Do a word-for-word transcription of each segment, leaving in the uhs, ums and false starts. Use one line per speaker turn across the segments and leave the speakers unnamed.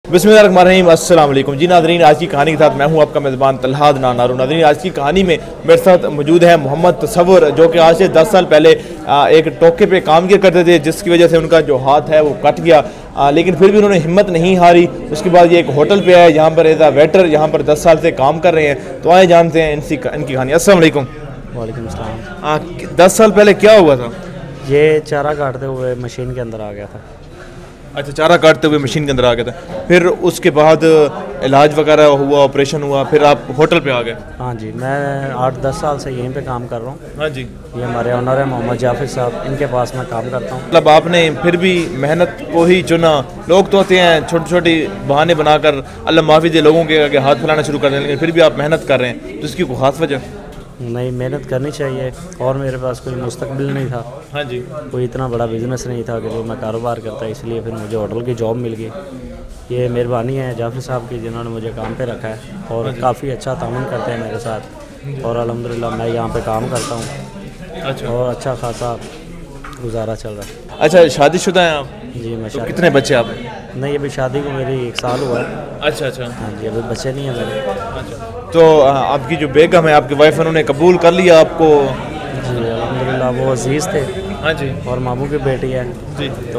बिस्मिल्लाहिर्रहमानिर्रहीम, अस्सलाम वालेकुम जी नाज़रीन। आज की कहानी के साथ मैं हूं आपका मेज़बान तलहा अदनान नारू। नाज़रीन, आज की कहानी में मेरे साथ मौजूद है मोहम्मद तसव्वुर, जो कि आज से दस साल पहले एक टोके पे काम किया करते थे, जिसकी वजह से उनका जो हाथ है वो कट गया, आ, लेकिन फिर भी उन्होंने हिम्मत नहीं हारी। उसके बाद ये एक होटल पे आए, यहाँ पर एज आ वेटर यहाँ पर दस साल से काम कर रहे हैं। तो आए जानते हैं इनकी इनकी कहानी। अस्सलाम वालेकुम।
वालेकुम सलाम।
दस साल पहले क्या हुआ था?
ये चारा काटते हुए मशीन के अंदर आ गया था।
अच्छा, चारा काटते हुए मशीन के अंदर आ गया था, फिर उसके बाद इलाज वगैरह हुआ, ऑपरेशन हुआ, फिर आप होटल पे आ गए?
हाँ जी, मैं आठ दस साल से यहीं पे काम कर रहा हूँ।
हाँ जी,
ये हमारे ऑनर है मोहम्मद जाफिर साहब, इनके पास मैं काम करता हूँ।
मतलब आपने फिर भी मेहनत को ही चुना। लोग तो होते हैं छोटी छोटी बहाने बनाकर अल्लाह माफ़ी दे लोगों के आगे हाथ फैलाना शुरू कर दें, लेकिन फिर भी आप मेहनत कर रहे हैं, तो इसकी कोई ख़ास वजह?
नहीं, मेहनत करनी चाहिए, और मेरे पास कोई मुस्तकबिल नहीं था।
हाँ जी,
कोई इतना बड़ा बिजनेस नहीं था कि जो मैं कारोबार करता, इसलिए फिर मुझे होटल की जॉब मिल गई। ये मेहरबानी है जाफिर साहब की, जिन्होंने मुझे काम पे रखा है और काफ़ी अच्छा ताउन करते हैं मेरे साथ, और अल्हम्दुलिल्लाह मैं यहाँ पे काम करता हूँ।
अच्छा,
और अच्छा खासा गुजारा चल रहा है।
अच्छा, शादीशुदा हैं आप?
जी, मैं
तो
शादी
कितने बच्चे आप?
नहीं, अभी शादी को मेरी एक साल हुआ है।
अच्छा अच्छा
हाँ जी, अभी बच्चे नहीं हैं मेरे।
अच्छा, तो आ, आपकी जो बेगम है, आपकी वाइफ, उन्होंने कबूल कर लिया आपको?
जी अल्हम्दुलिल्लाह, वो अजीज़ थे।
हाँ जी,
और मामू की बेटी है
जी,
तो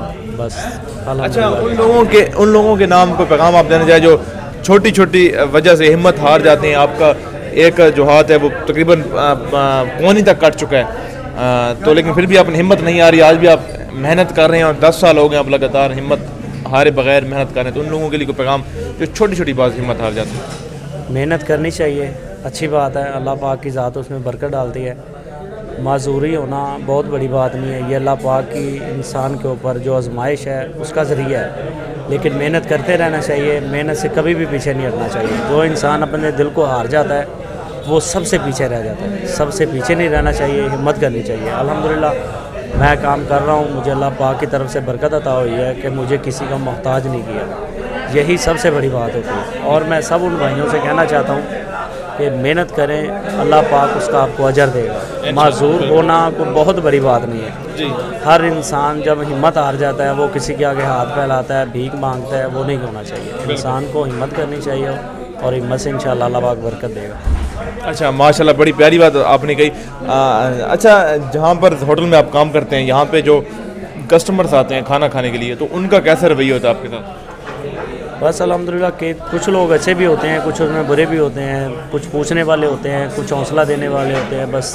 बस।
अच्छा, उन लोगों के उन लोगों के नाम को पैगाम आप देना चाहे जो छोटी छोटी वजह से हिम्मत हार जाते हैं। आपका एक जो हाथ है वो तकरीबन पौनी तक कट चुका है, आ, तो लेकिन फिर भी आपने हिम्मत नहीं आ रही, आज भी आप मेहनत कर रहे हैं, और दस साल हो गए आप लगातार हिम्मत हारे बगैर मेहनत कर रहे हैं। तो उन लोगों के लिए कोई पैगाम जो छोटी छोटी बात हिम्मत हार जाती है?
मेहनत करनी चाहिए, अच्छी बात है, अल्लाह पाक की ज़ात उसमें बरकत डालती है। माजूरी होना बहुत बड़ी बात नहीं है, ये अल्लाह पाक की इंसान के ऊपर जो आजमाइश है उसका ज़रिया है, लेकिन मेहनत करते रहना चाहिए, मेहनत से कभी भी पीछे नहीं हटना चाहिए। जो इंसान अपने दिल को हार जाता है वो सबसे पीछे रह जाता है, सबसे पीछे नहीं रहना चाहिए, हिम्मत करनी चाहिए। अल्हम्दुलिल्लाह मैं काम कर रहा हूँ, मुझे अल्लाह पाक की तरफ से बरकत अता हुई है कि मुझे किसी का मोहताज नहीं किया, यही सबसे बड़ी बात होती है। और मैं सब उन भाइयों से कहना चाहता हूँ कि मेहनत करें, अल्लाह पाक उसका आपको अजर देगा। माजूर होना कोई बहुत बड़ी बात नहीं है
जी।
हर इंसान जब हिम्मत हार जाता है वो किसी के आगे हाथ फैलाता है, भीख मांगता है, वो नहीं होना चाहिए। इंसान को हिम्मत करनी चाहिए और हिम्मत से इंशाअल्लाह अल्लाह पाक बरकत देगा।
अच्छा, माशाल्लाह, बड़ी प्यारी बात आपने कही। आ, अच्छा, जहाँ पर होटल में आप काम करते हैं, यहाँ पे जो कस्टमर्स आते हैं खाना खाने के लिए, तो उनका कैसा रवैया होता है आपके साथ?
बस अल्हम्दुलिल्लाह के कुछ लोग अच्छे भी होते हैं, कुछ उनमें बुरे भी होते हैं, कुछ पूछने वाले होते हैं, कुछ हौसला देने वाले होते हैं। बस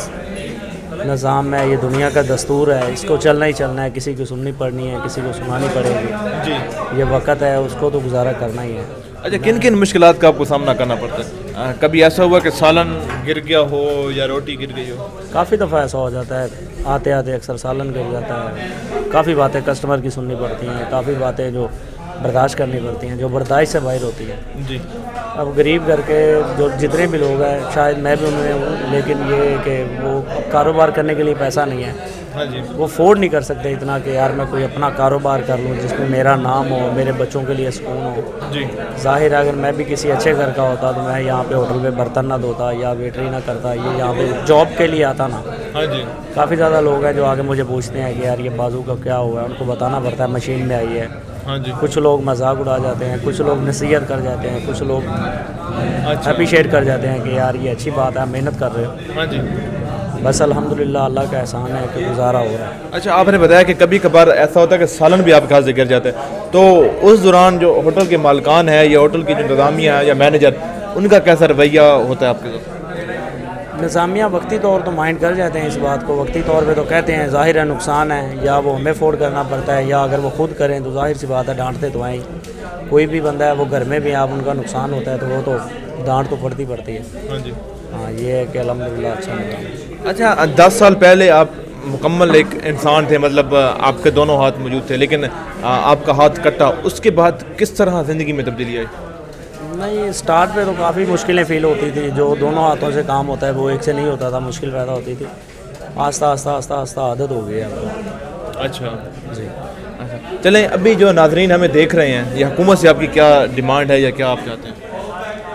निज़ाम है, ये दुनिया का दस्तूर है, इसको चलना ही चलना है, किसी की सुननी पड़नी है, किसी को सुनानी पड़ेगी
जी।
ये वक्त है, उसको तो गुजारा करना ही है।
अच्छा, किन किन मुश्किलात का आपको सामना करना पड़ता है? आ, कभी ऐसा हुआ कि सालन गिर गया हो या रोटी गिर गई हो?
काफ़ी दफ़ा ऐसा हो जाता है, आते आते अक्सर सालन गिर जाता है। काफ़ी बातें कस्टमर की सुननी पड़ती हैं, काफ़ी बातें जो बर्दाश्त करनी पड़ती हैं, जो बर्दाश्त से बाहर होती है।
जी।
अब गरीब करके जो जितने भी लोग हैं, शायद मैं भी उनमें हूँ, लेकिन ये कि वो कारोबार करने के लिए पैसा नहीं है।
हाँ जी,
वो अफोर्ड नहीं कर सकते इतना कि यार मैं कोई अपना कारोबार कर लूँ जिसमें मेरा नाम हो, मेरे बच्चों के लिए सुकून हो।
जी।
ज़ाहिर है, अगर मैं भी किसी अच्छे घर का होता तो मैं यहाँ पे होटल पे बर्तन ना धोता या वेटरी ना करता, ये यहाँ पे जॉब के लिए आता ना।
हाँ जी।
काफ़ी ज़्यादा लोग हैं जो आगे मुझे पूछते हैं कि यार ये बाजू का क्या हुआ है, उनको बताना पड़ता है मशीन में आई है।
हाँ जी।
कुछ लोग मजाक उड़ा जाते हैं, कुछ लोग नसीहत कर जाते हैं, कुछ लोग
अच्छा।
अप्रिशिएट कर जाते हैं कि यार ये अच्छी बात है, मेहनत कर रहे हो।
हाँ जी।
बस अल्हम्दुलिल्लाह अल्लाह का एहसान है कि गुजारा हो रहा है।
अच्छा, आपने बताया कि कभी कभार ऐसा होता है कि सालन भी आपके हाथ से गिर जाता है, तो उस दौरान जो होटल के मालिकान है या होटल की जो इंतज़ामिया है या मैनेजर, उनका कैसा रवैया होता है आपके साथ?
निज़ामिया वक्ती तौर तो माइंड कर जाते हैं इस बात को, वक्ती तौर पे तो कहते हैं ज़ाहिर है नुकसान है, या वो हमें अफोर्ड करना पड़ता है, या अगर वो खुद करें तो जाहिर सी बात है डांटते तो आए। कोई भी बंदा है वो घर में भी आप उनका नुकसान होता है तो वो तो डांट तो पड़ती पड़ती है।
हाँ जी।
हाँ, ये है कि अल्हम्दुलिल्लाह अच्छा निकला।
अच्छा, दस साल पहले आप मुकम्मल एक इंसान थे, मतलब आपके दोनों हाथ मौजूद थे, लेकिन आपका हाथ कटा, उसके बाद किस तरह ज़िंदगी में तब्दीली आई?
नहीं, स्टार्ट पे तो काफ़ी मुश्किलें फ़ील होती थी, जो दोनों हाथों से काम होता है वो एक से नहीं होता था, मुश्किल पैदा होती थी। आस्ता आस्ता आस्ता आस्ता आदत हो गई है अब।
अच्छा
जी।
अच्छा, चलें, अभी जो नाज़रीन हमें देख रहे हैं, ये हुकूमत से आपकी क्या डिमांड है या क्या आप चाहते हैं?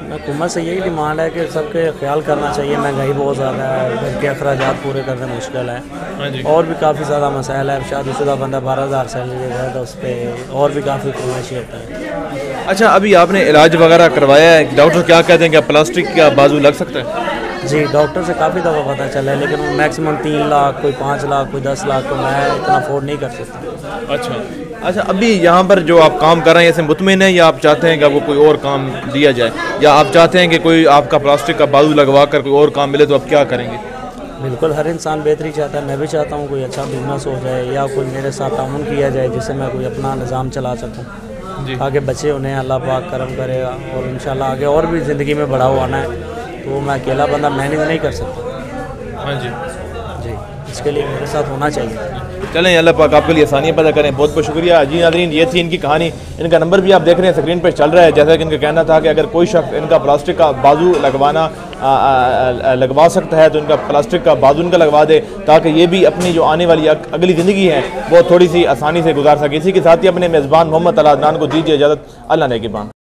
हुकूमत से यही डिमांड है कि सबके ख्याल करना चाहिए। महंगाई बहुत ज़्यादा है, घर के अखराजात पूरे करने मुश्किल है और भी काफ़ी ज़्यादा मसाइल है। शादीशुदा बंदा बारह हज़ार सैलरी देता है तो उस पर और भी काफ़ी फरमाइशी होती है।
अच्छा, अभी आपने इलाज वगैरह करवाया है, डॉक्टर क्या कहते हैं कि प्लास्टिक का बाजू लग सकता है?
जी, डॉक्टर से काफ़ी दफ़ा पता चला है, लेकिन वो मैक्सिमम तीन लाख, कोई पाँच लाख, कोई दस लाख, तो मैं इतना अफोर्ड नहीं कर सकता।
अच्छा अच्छा, अभी यहाँ पर जो आप काम कर रहे हैं ऐसे मुतमिन है या आप चाहते हैं कि आपको कोई और काम दिया जाए, या आप चाहते हैं कि कोई आपका प्लास्टिक का बाजू लगवा कर कोई और काम मिले, तो आप क्या करेंगे?
बिल्कुल, हर इंसान बेहतरी चाहता है। मैं भी चाहता हूँ कोई अच्छा बिजनेस हो जाए या कोई मेरे साथ ताउन किया जाए जिससे मैं कोई अपना निज़ाम चला सकूँ। आगे बच्चे उन्हें अल्लाह पाक करम करेगा और इंशाल्लाह आगे और भी ज़िंदगी में बड़ा हुआ है, तो मैं अकेला बंदा मैनेज नहीं कर सकता।
हाँ जी
जी, इसके लिए मेरे साथ होना चाहिए।
चलें, अल्लाह पाक आपके लिए आसानियाँ पैदा करें। बहुत बहुत शुक्रिया जी। नाज़रीन, ये थी इनकी कहानी। इनका नंबर भी आप देख रहे हैं स्क्रीन पर चल रहा है। जैसा कि इनका कहना था कि अगर कोई शख्स इनका प्लास्टिक का बाजू लगवाना आ, आ, लगवा सकता है तो इनका प्लास्टिक का बाजू इनका लगवा दे, ताकि ये भी अपनी जो आने वाली अगली ज़िंदगी है वो थोड़ी सी आसानी से गुजार सके। इसी के साथ ही अपने मेज़बान मोहम्मद तलहा अदनान को दीजिए इजाज़त। अल्लाह ने के बान।